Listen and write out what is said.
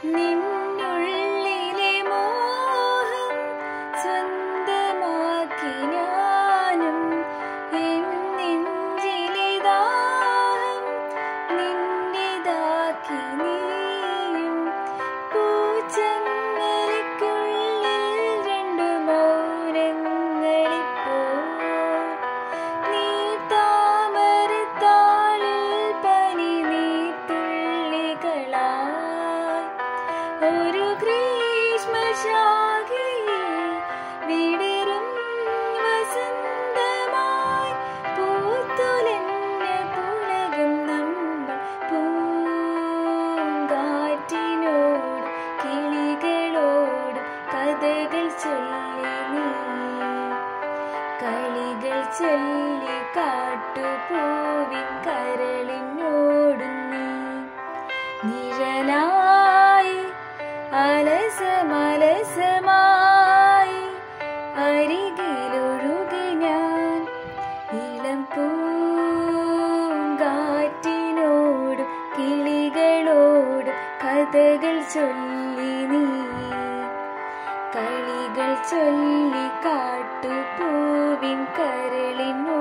നിന്നുള്ളിലെ മോഹം സ്വന്തമാക്കി ഞാനും എൻ നെഞ്ചിലെ ദാഹം നിന്റേതാക്കി നീയും പൂച്ചങ്ങലയ്ക്കുള്ളിൽ രണ്ടു മൗനങ്ങളിപ്പോൾ നീ താമരത്താളിൽ പനി നീർത്തുള്ളികളായി ഒരു ഗ്രീഷ്മശാഖയിൽ വിടരും വസന്തമായി പൂത്തുലഞ്ഞ പുളകം നമ്മൾ പൂങ്കാറ്റിനോട് കിളികളോട് കഥകൾ ചൊല്ലി നീ കളികൾ ചൊല്ലി കാട്ടുപൂവിൻ കരളിനോടും നീ നിഴലായി അലസമലസമായി അരികിലൊഴുകി ഞാൻ ഇളം പൂങ്കാറ്റിനോടും കിളികളോടും കഥകൾ ചൊല്ലി നീ കളികൾ ചൊല്ലി കാട്ടുപൂവിൻ കരളിനോട്